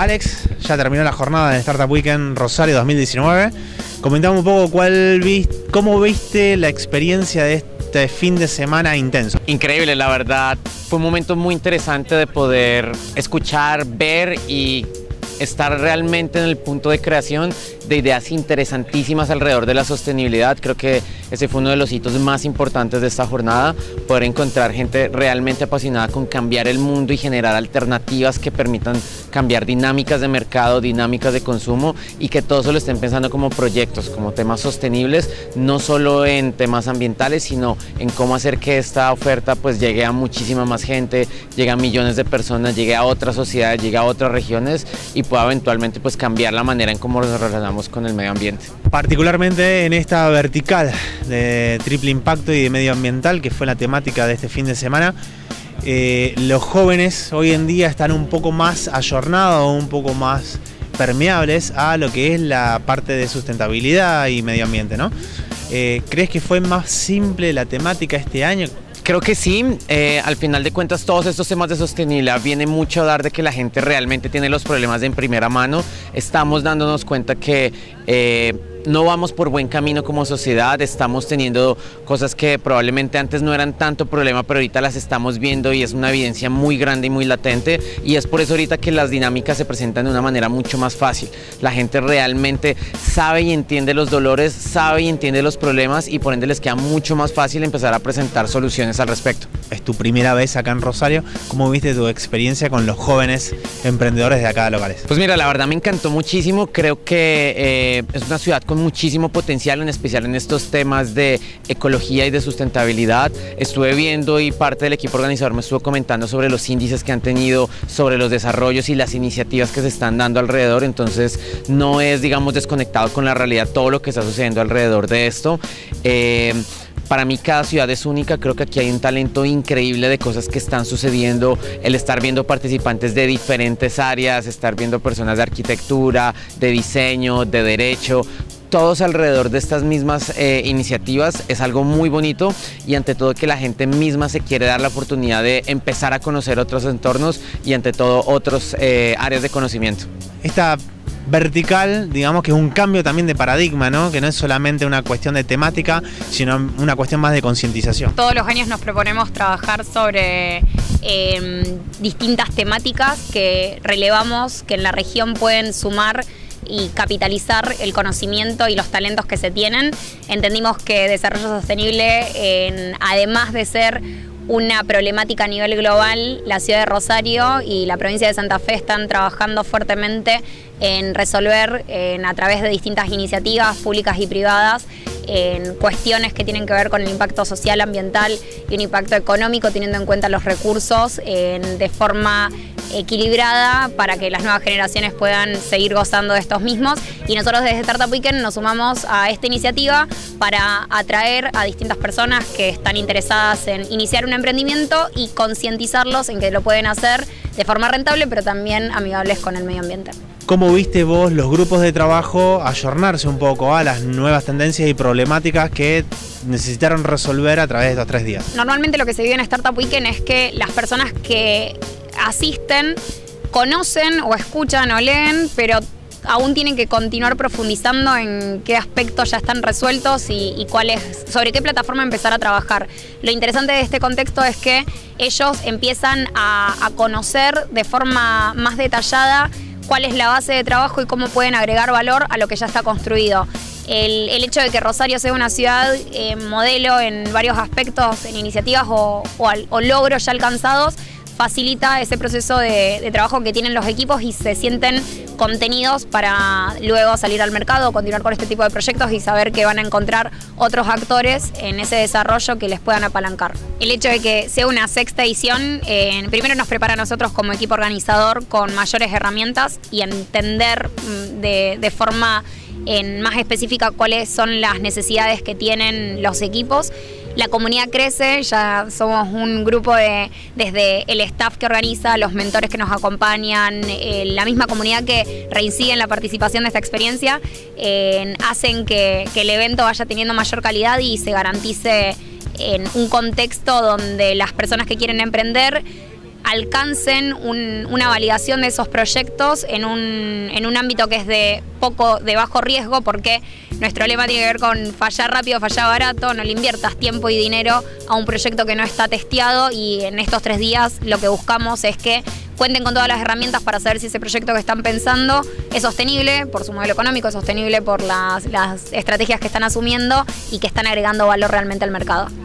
Alex, ya terminó la jornada de Startup Weekend Rosario 2019. Comentamos un poco cómo viste la experiencia de este fin de semana intenso. Increíble, la verdad. Fue un momento muy interesante de poder escuchar, ver y estar realmente en el punto de creación de ideas interesantísimas alrededor de la sostenibilidad. Creo que ese fue uno de los hitos más importantes de esta jornada, poder encontrar gente realmente apasionada con cambiar el mundo y generar alternativas que permitan cambiar dinámicas de mercado, dinámicas de consumo, y que todo eso lo estén pensando como proyectos, como temas sostenibles, no solo en temas ambientales, sino en cómo hacer que esta oferta pues llegue a muchísima más gente, llegue a millones de personas, llegue a otras sociedades, llegue a otras regiones y pueda eventualmente pues cambiar la manera en cómo nos relacionamos con el medio ambiente. Particularmente en esta vertical de triple impacto y de medioambiental, que fue la temática de este fin de semana, los jóvenes hoy en día están un poco más ayornados, un poco más permeables a lo que es la parte de sustentabilidad y medio ambiente, ¿no? ¿Crees que fue más simple la temática este año? Creo que sí, al final de cuentas todos estos temas de sostenibilidad viene mucho a dar de que la gente realmente tiene los problemas en primera mano. Estamos dándonos cuenta que no vamos por buen camino como sociedad, estamos teniendo cosas que probablemente antes no eran tanto problema, pero ahorita las estamos viendo y es una evidencia muy grande y muy latente, y es por eso ahorita que las dinámicas se presentan de una manera mucho más fácil. La gente realmente sabe y entiende los dolores, sabe y entiende los problemas, y por ende les queda mucho más fácil empezar a presentar soluciones al respecto. Es tu primera vez acá en Rosario. ¿Cómo viste tu experiencia con los jóvenes emprendedores de acá de locales? Pues mira, la verdad me encantó muchísimo. Creo que es una ciudad con muchísimo potencial, en especial en estos temas de ecología y de sustentabilidad. Estuve viendo y parte del equipo organizador me estuvo comentando sobre los índices que han tenido, sobre los desarrollos y las iniciativas que se están dando alrededor. Entonces no es, digamos, desconectado con la realidad todo lo que está sucediendo alrededor de esto. Para mí cada ciudad es única, creo que aquí hay un talento increíble de cosas que están sucediendo, el estar viendo participantes de diferentes áreas, estar viendo personas de arquitectura, de diseño, de derecho, todos alrededor de estas mismas iniciativas, es algo muy bonito, y ante todo que la gente misma se quiere dar la oportunidad de empezar a conocer otros entornos y ante todo otras áreas de conocimiento. Esta vertical, digamos que es un cambio también de paradigma, ¿no? Que no es solamente una cuestión de temática, sino una cuestión más de concientización. Todos los años nos proponemos trabajar sobre distintas temáticas que relevamos, que en la región pueden sumar y capitalizar el conocimiento y los talentos que se tienen. Entendimos que desarrollo sostenible, además de ser una problemática a nivel global, la ciudad de Rosario y la provincia de Santa Fe están trabajando fuertemente en resolver a través de distintas iniciativas públicas y privadas en cuestiones que tienen que ver con el impacto social, ambiental y un impacto económico, teniendo en cuenta los recursos de forma equilibrada para que las nuevas generaciones puedan seguir gozando de estos mismos. Y nosotros desde Startup Weekend nos sumamos a esta iniciativa para atraer a distintas personas que están interesadas en iniciar un emprendimiento y concientizarlos en que lo pueden hacer de forma rentable, pero también amigables con el medio ambiente. ¿Cómo viste vos los grupos de trabajo ayornarse un poco a las nuevas tendencias y problemáticas que necesitaron resolver a través de estos 3 días? Normalmente lo que se vive en Startup Weekend es que las personas que asisten conocen o escuchan o leen, pero aún tienen que continuar profundizando en qué aspectos ya están resueltos y sobre qué plataforma empezar a trabajar. Lo interesante de este contexto es que ellos empiezan a conocer de forma más detallada cuál es la base de trabajo y cómo pueden agregar valor a lo que ya está construido. El hecho de que Rosario sea una ciudad modelo en varios aspectos, en iniciativas o logros ya alcanzados, facilita ese proceso de trabajo que tienen los equipos y se sienten contenidos para luego salir al mercado, continuar con este tipo de proyectos y saber que van a encontrar otros actores en ese desarrollo que les puedan apalancar. El hecho de que sea una 6ª edición, primero nos prepara a nosotros como equipo organizador con mayores herramientas y entender de forma más específica cuáles son las necesidades que tienen los equipos. La comunidad crece, ya somos un grupo desde el staff que organiza, los mentores que nos acompañan, la misma comunidad que reincide en la participación de esta experiencia, hacen que el evento vaya teniendo mayor calidad y se garantice en un contexto donde las personas que quieren emprender alcancen una validación de esos proyectos en un ámbito que es de bajo riesgo, porque nuestro lema tiene que ver con fallar rápido, fallar barato. No le inviertas tiempo y dinero a un proyecto que no está testeado, y en estos 3 días lo que buscamos es que cuenten con todas las herramientas para saber si ese proyecto que están pensando es sostenible por su modelo económico, es sostenible por las estrategias que están asumiendo y que están agregando valor realmente al mercado.